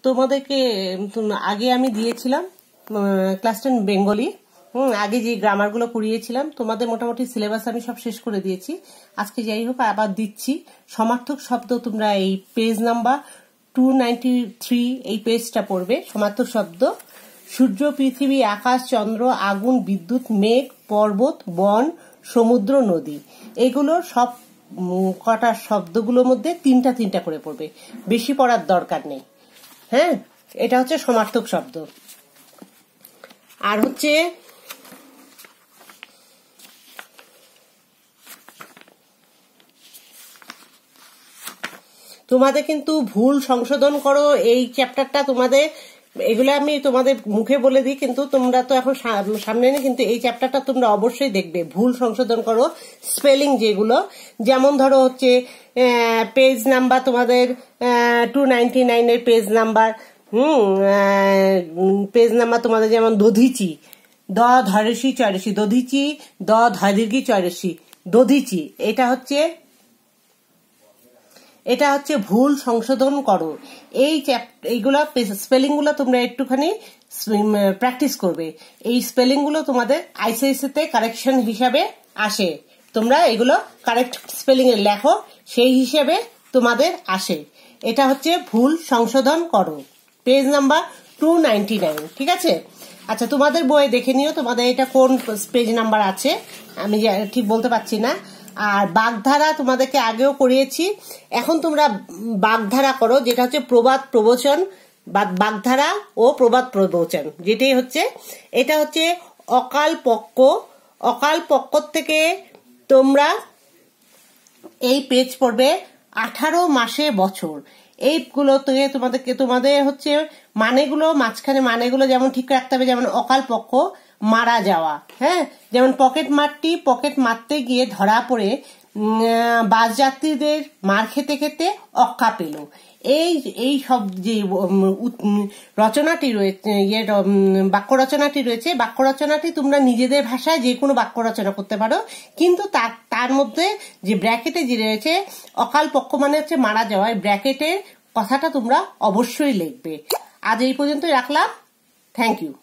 তোমাদেরকে আগে আমি দিয়েছিলাম ক্লাস 10 বেঙ্গলি। আগে যে গ্রামারগুলো পড়িয়েছিলাম তোমাদের মোটামুটি সিলেবাস আমি সব শেষ করে দিয়েছি। আজকে যাই হোক আবার দিচ্ছি সমার্থক শব্দ। তোমরা এই পেজ নাম্বার 293 এই পেজটা পড়বে। সমার্থক শব্দ: সূর্য, পৃথিবী, আকাশ, চন্দ্র, আগুন, বিদ্যুৎ, মেঘ, পর্বত, বন, সমুদ্র, নদী। এগুলো সব কটা শব্দগুলোর মধ্যে তিনটা করে পড়বে, বেশি পড়ার দরকার নেই। হ্যাঁ, এটা হচ্ছে সমার্থক শব্দ। আর হচ্ছে তোমাদের কিন্তু ভুল সংশোধন করো এই চ্যাপ্টারটা। তোমাদের এগুলো আমি তোমাদের মুখে বলে দিই, কিন্তু তোমরা তো এখন সামনে নেই, কিন্তু এই চ্যাপ্টারটা তোমরা অবশ্যই দেখবে। ভুল সংশোধন করো স্পেলিং যেগুলো, যেমন ধরো হচ্ছে পেজ নাম্বার তোমাদের 299 এর পেজ নাম্বার। পেজ নাম্বার তোমাদের যেমন দধিচি, দ ধরেছি চয়রেছি, দধিচি, দ ধরিগি চয়রেছি, দধিচি। এটা হচ্ছে ভুল সংশোধন করো। এইগুলা স্পেলিং গুলো তোমরা একটুখানি প্র্যাকটিস করবে। এই স্পেলিং গুলো তোমাদের আইসিআইসি তে কারেকশন হিসাবে আসে। তোমরা এগুলো কারেক্ট স্পেলিং এ লেখো, সেই হিসেবে তোমাদের আসে। এটা হচ্ছে ভুল সংশোধন করো, পেজ নাম্বার 299। ঠিক আছে? আচ্ছা, তোমাদের বইয়ে দেখে নিও তোমাদের এটা কোন পেজ নাম্বার আছে, আমি ঠিক বলতে পারছি না। আর বাগধারা তোমাদেরকে আগেও করিয়েছি, এখন তোমরা বাগধারা করো, যেটা হচ্ছে প্রবাদ প্রবচন। বাগধারা ও প্রবাদ প্রবচন যেটাই হচ্ছে, এটা হচ্ছে অকাল পক্ষ। অকাল পক্ষ থেকে তোমরা এই পেজ পড়বে 18 মাসে বছর। এইগুলো থেকে তোমাদের হচ্ছে মানেগুলো, মাঝখানে মানেগুলো যেমন ঠিক রাখতে হবে। যেমন অকাল পক্ষ, মারা যাওয়া। হ্যাঁ, যেমন পকেট মারতে গিয়ে ধরা পড়ে বাস যাত্রীদের মার খেতে খেতে অক্কা পেল। এই সব যে রচনাটি রয়েছে, বাক্য রচনাটি রয়েছে, বাক্য রচনাটি তোমরা নিজেদের ভাষায় যে কোনো বাক্য রচনা করতে পারো, কিন্তু তার মধ্যে যে ব্র্যাকেটে যে রয়েছে অকাল পক্ষ মানে হচ্ছে মারা যাওয়া, ব্র্যাকেটের কথাটা তোমরা অবশ্যই লিখবে। আজ এই পর্যন্তই রাখলাম। Thank you.